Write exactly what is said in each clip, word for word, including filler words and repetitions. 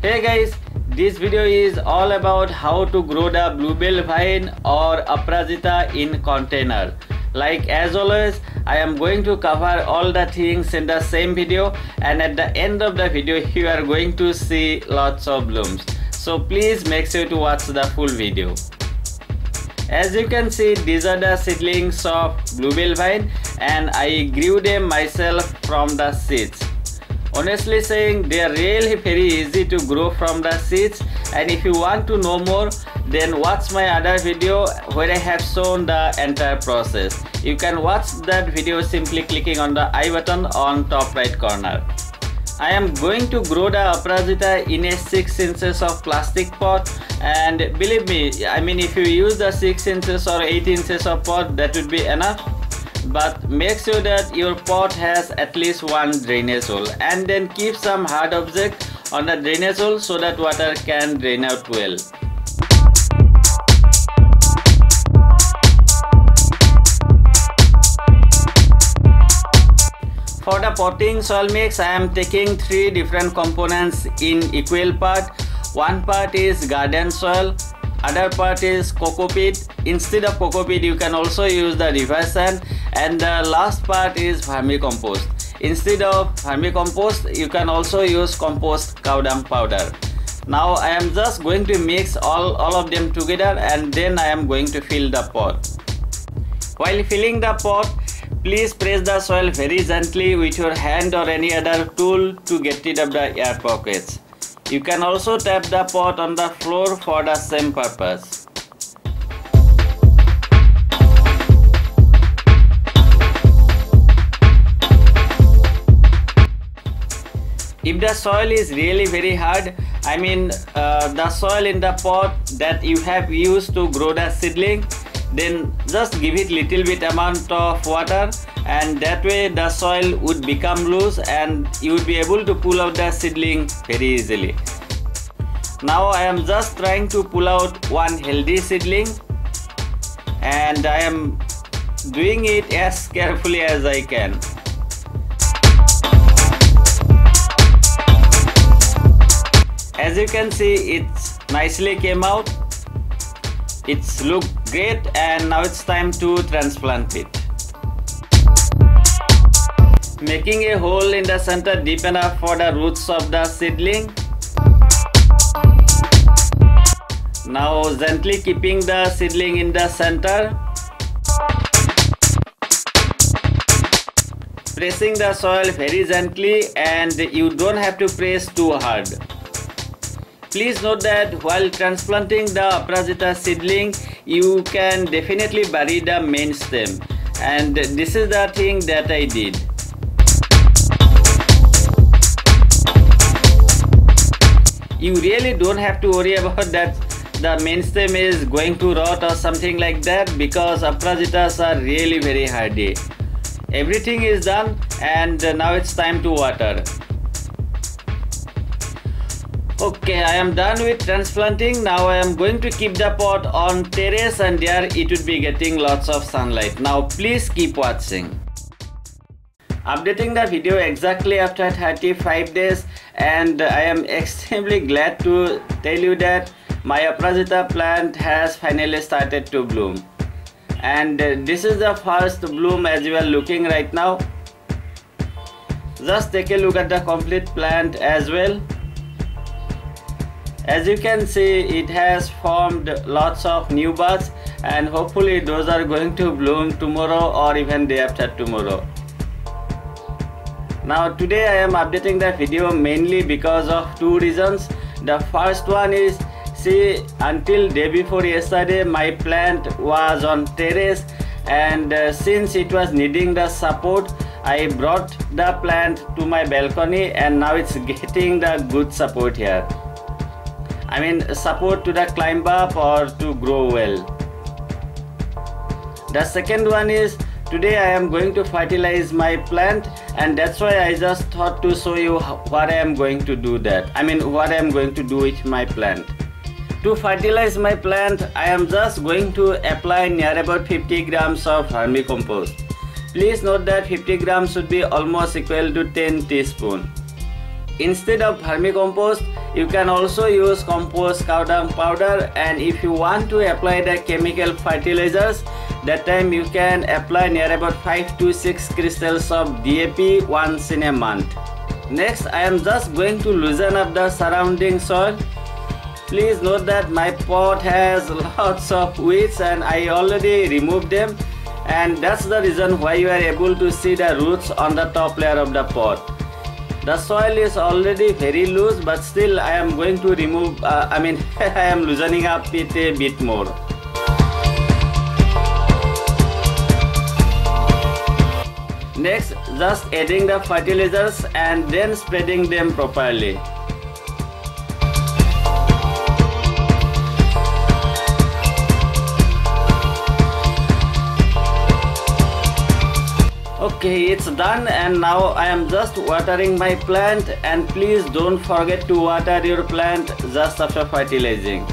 Hey guys, this video is all about how to grow the bluebell vine or Aparajita in container. Like as always, I am going to cover all the things in the same video, and at the end of the video you are going to see lots of blooms. So please make sure to watch the full video. As you can see, these are the seedlings of bluebell vine and I grew them myself from the seeds. Honestly saying, they are really very easy to grow from the seeds, and if you want to know more, then watch my other video where I have shown the entire process. You can watch that video simply clicking on the I button on top right corner. I am going to grow the Aparajita in a six inches of plastic pot, and believe me, I mean if you use the six inches or eight inches of pot, that would be enough. But make sure that your pot has at least one drainage hole, and then keep some hard object on the drainage hole so that water can drain out well. For the potting soil mix, I am taking three different components in equal part. One part is garden soil, other part is coco peat. Instead of coco peat, you can also use the river sand, and the last part is vermicompost. Instead of vermicompost, you can also use compost cow dung powder. Now I am just going to mix all, all of them together, and then I am going to fill the pot. While filling the pot, please press the soil very gently with your hand or any other tool to get rid of the air pockets. You can also tap the pot on the floor for the same purpose. If the soil is really very hard, I mean uh, the soil in the pot that you have used to grow the seedling, then just give it little bit amount of water, and that way the soil would become loose and you would be able to pull out the seedling very easily. Now I am just trying to pull out one healthy seedling, and I am doing it as carefully as I can. As you can see, it nicely came out. It's looked great, and now it's time to transplant it. Making a hole in the center deep enough for the roots of the seedling. Now gently keeping the seedling in the center. Pressing the soil very gently, and you don't have to press too hard. Please note that while transplanting the Aparajita seedling, you can definitely bury the main stem, and this is the thing that I did. You really don't have to worry about that the main stem is going to rot or something like that, because Aparajitas are really very hardy. Everything is done, and now it's time to water. Okay, I am done with transplanting. Now I am going to keep the pot on terrace, and there it would be getting lots of sunlight. Now please keep watching. Updating the video exactly after thirty-five days, and I am extremely glad to tell you that my Aparajita plant has finally started to bloom. And this is the first bloom as you are looking right now. Just take a look at the complete plant as well. As you can see, it has formed lots of new buds, and hopefully those are going to bloom tomorrow or even day after tomorrow. Now today I am updating the video mainly because of two reasons. The first one is, see, until day before yesterday my plant was on terrace, and uh, since it was needing the support, I brought the plant to my balcony, and now it's getting the good support here. I mean support to the climb up or to grow well. The second one is, today I am going to fertilize my plant, and that's why I just thought to show you what I am going to do that. I mean what I am going to do with my plant. To fertilize my plant, I am just going to apply near about fifty grams of vermicompost. Please note that fifty grams should be almost equal to ten teaspoons. instead of vermicompost, you can also use compost cow dung powder, and if you want to apply the chemical fertilizers, that time you can apply near about five to six crystals of D A P once in a month. Next, I am just going to loosen up the surrounding soil. Please note that my pot has lots of weeds and I already removed them, and that's the reason why you are able to see the roots on the top layer of the pot. The soil is already very loose, but still I am going to remove, uh, I mean I am loosening up it a bit more. Next, just adding the fertilizers and then spreading them properly. Okay, it's done, and now I am just watering my plant, and please don't forget to water your plant just after fertilizing.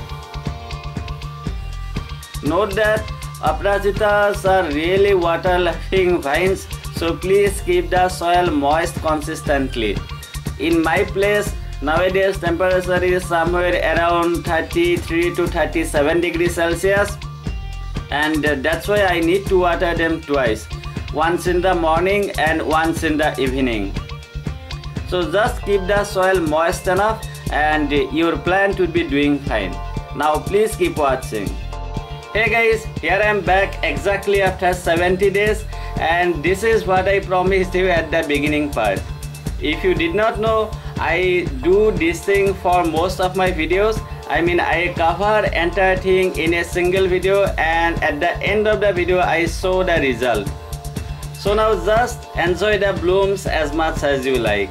Note that Aparajitas are really water loving vines, so please keep the soil moist consistently. In my place, nowadays temperature is somewhere around thirty-three to thirty-seven degrees Celsius, and that's why I need to water them twice. Once in the morning and once in the evening. So just keep the soil moist enough and your plant will be doing fine. Now please keep watching. Hey guys, here I am back exactly after seventy days, and this is what I promised you at the beginning part. If you did not know, I do this thing for most of my videos. I mean, I cover entire thing in a single video, and at the end of the video I show the result. So now just enjoy the blooms as much as you like.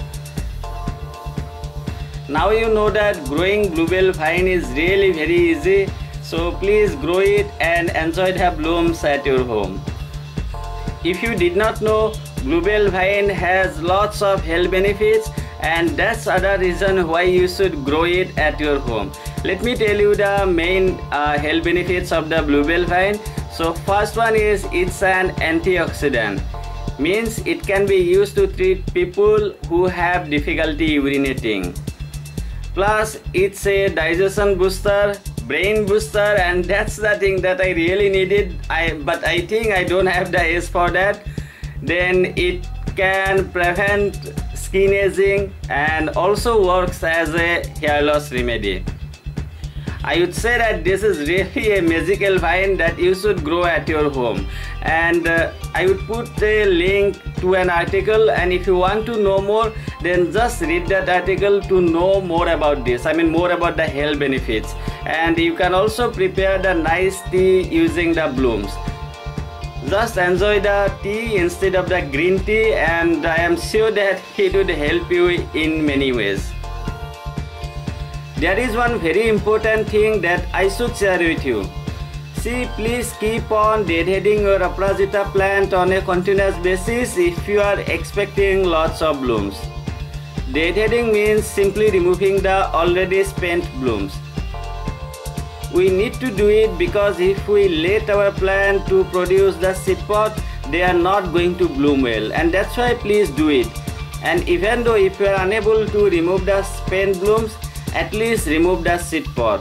Now you know that growing bluebell vine is really very easy, so please grow it and enjoy the blooms at your home. If you did not know, bluebell vine has lots of health benefits, and that's other reason why you should grow it at your home. Let me tell you the main uh, health benefits of the bluebell vine. So first one is it's an antioxidant, means it can be used to treat people who have difficulty urinating. Plus it's a digestion booster, brain booster, and that's the thing that I really needed, I but I think I don't have the age for that. Then it can prevent skin aging and also works as a hair loss remedy. I would say that this is really a magical vine that you should grow at your home, and uh, I would put a link to an article, and if you want to know more, then just read that article to know more about this. I mean more about the health benefits, and you can also prepare the nice tea using the blooms. Just enjoy the tea instead of the green tea, and I am sure that it would help you in many ways. There is one very important thing that I should share with you. See, please keep on deadheading your Aparajita plant on a continuous basis if you are expecting lots of blooms. Deadheading means simply removing the already spent blooms. We need to do it because if we let our plant to produce the seed pod, they are not going to bloom well, and that's why please do it. And even though if you are unable to remove the spent blooms, at least remove the seed pod.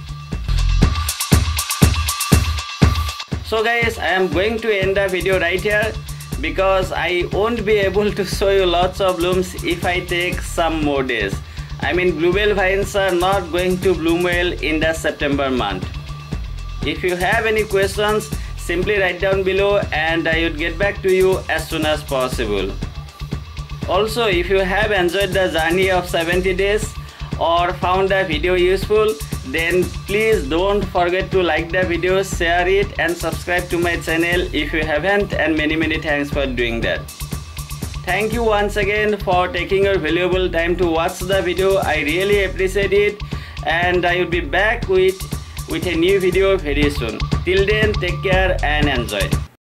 So guys, I am going to end the video right here because I won't be able to show you lots of blooms if I take some more days. I mean, bluebell vines are not going to bloom well in the September month. If you have any questions, simply write down below and I would get back to you as soon as possible. Also, if you have enjoyed the journey of seventy days or found the video useful, then please don't forget to like the video, share it and subscribe to my channel if you haven't, and many many thanks for doing that. Thank you once again for taking your valuable time to watch the video. I really appreciate it, and I will be back with with a new video very soon. Till then, take care and enjoy.